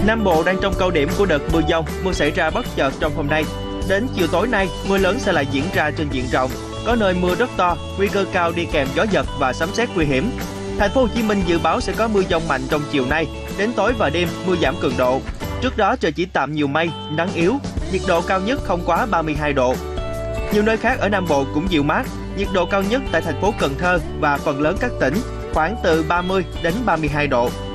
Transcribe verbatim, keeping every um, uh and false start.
Nam Bộ đang trong cao điểm của đợt mưa dông, mưa xảy ra bất chợt trong hôm nay. Đến chiều tối nay, mưa lớn sẽ lại diễn ra trên diện rộng, có nơi mưa rất to, nguy cơ cao đi kèm gió giật và sấm sét nguy hiểm. Thành phố Hồ Chí Minh dự báo sẽ có mưa dông mạnh trong chiều nay, đến tối và đêm mưa giảm cường độ. Trước đó trời chỉ tạm nhiều mây, nắng yếu, nhiệt độ cao nhất không quá ba mươi hai độ. Nhiều nơi khác ở Nam Bộ cũng dịu mát, nhiệt độ cao nhất tại thành phố Cần Thơ và phần lớn các tỉnh khoảng từ ba mươi đến ba mươi hai độ.